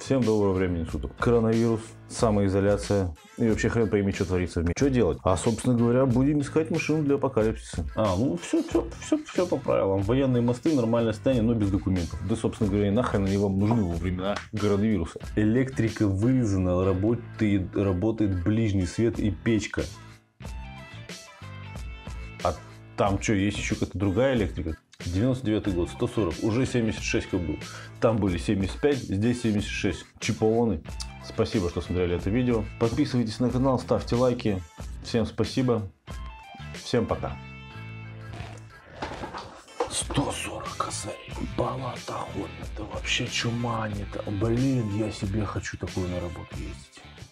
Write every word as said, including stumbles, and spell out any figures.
Всем доброго времени суток. Коронавирус, самоизоляция и вообще хрен пойми, что творится в мире. Что делать? А, собственно говоря, будем искать машину для апокалипсиса. А, ну все, все, все, все по правилам. Военные мосты, нормальное состояние, но без документов. Да, собственно говоря, нахрен они вам нужны во времена коронавируса. Электрика вырезана, работает, работает ближний свет и печка. А там что, есть еще какая-то другая электрика? девяносто девятый год, сто сорок, уже семьдесят шесть как был. Там были семьдесят пять, здесь семьдесят шесть. Чипооны. Спасибо, что смотрели это видео. Подписывайтесь на канал, ставьте лайки. Всем спасибо. Всем пока. сто сорок косарей. Балатохон. Это вообще чума не то. Блин, я себе хочу такую на работу ездить.